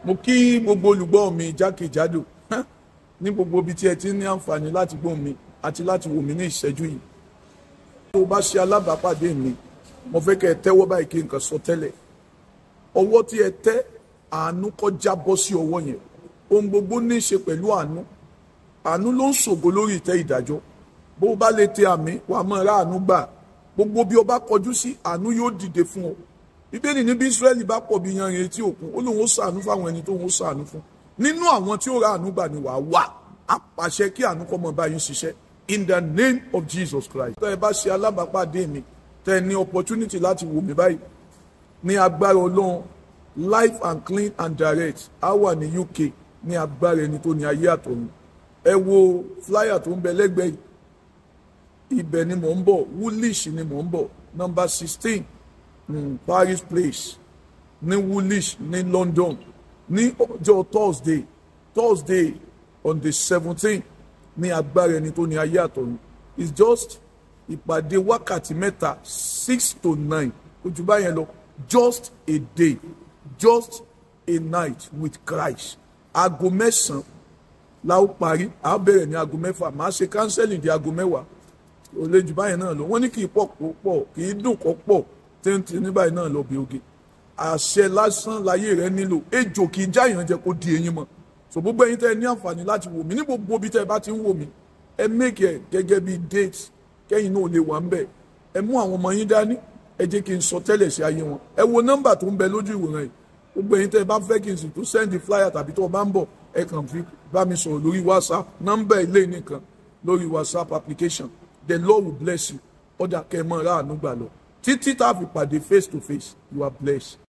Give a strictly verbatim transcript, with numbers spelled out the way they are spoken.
Mo kí gbogbo olùgbọ́ mi jákèjádò ní gbogbo ibi tí ẹ ti ní àǹfààní láti gbọ́ mi àti láti wò mí ní ìṣẹ́jú yìí. Tó bá ṣe alábàápàdé mi, mo fẹ́ kẹ́ ẹ tẹ́wọ́ báyìí kí nǹkan sọ tẹ́lẹ̀. Ọwọ́ tí ẹ tẹ́, àánú kó jábọ́ sí ọwọ́ yẹn. Ohun gbogbo ní í ṣe pẹ̀lú àánú. Àánú ló ń ṣògo lórí ìtẹ́ ìdájọ́. Bó o bá lè tẹ àmì, wàá máa ra àánú gbà. Gbogbo bí o bá kọjú sí, àánú yóò dìde fún ọ. Bíbélì ní bí Ísírẹ́lì bá pọ̀ bí yanrìn etí òkun, ó lóun ó ṣàánú fáwọn ẹni tó ń ṣàánú fún. Nínú àwọn tí ó ra àánú gbà ni wàá wà. Á pàṣẹ kí àánú kó máa bá yín ṣiṣẹ́. In the name of Jesus Christ. Tẹ́ ẹ bá ṣe alábàápàdé mi, tẹ́ ẹ ní opportunity láti wò mí báyìí. Ní agbára Ọlọ́run, life and clean and direct, á wà ní U K ní agbára ẹni tó ní ayé àtọ̀run. Ẹ wo flyer tó ń bẹ lẹ́gbẹ̀ẹ́ yìí. Ibẹ̀ ni mò ń bọ̀, Woolwich ni mò ń bọ̀, number sixteen. Mm, Paris Place ní Woolwich ní London ní ọjọ́ Thursday Thursday on the seventeenth ní agbára ẹni tó ní ayé àtọ̀run. It's just ìpàdé wákàtí mẹ́ta six to nine ojú báyẹn lọ, just a day, just a night with Christ. Aago mẹ́sàn-án la ó parí, a bẹ̀rẹ̀ ní aago mẹ́fà, màá ṣe counseling di aago mẹ́wàá. Olójú báyẹn náà lọ, wọ́n ní kì í pọ̀ kó pọ̀, kì í dùn kó pọ̀. Tẹ́ntì ní báyìí náà lọ bí oge. Àṣẹ lásán láyé rẹ nílò. Ejò kì í jáyàn jẹ kó di eyín mọ́. So gbogbo ẹ̀yin tẹ́ ẹ ní àǹfààní láti wò mí ní gbogbo ibi tẹ́ ẹ bá ti ń wò mí. Ẹ make ẹ gẹ́gẹ́ bí date kẹ́yìn náà lè wà ń bẹ̀. Ẹ mú àwọn ọmọ yín dání. Ẹ jẹ́ kí n sọ tẹ́lẹ̀ sí ayé wọn. Ẹ wo nọ́mbà tó ń bẹ lójú ìwòran yìí. Gbogbo ẹ̀yin tẹ́ ẹ bá fẹ́ kí n sì tó send flyer tàbí tó o bá ń bọ̀, ẹ kàn fi bá mi sọ̀rọ̀ lórí WhatsApp. Nọ́mbà ilé nìkan lórí WhatsApp application. The Lord will bless you. Ọjà kẹ́ ẹ mọ́ ra àánú gbà lọ. Títí tá a fi pàdé face to face, you are blessed.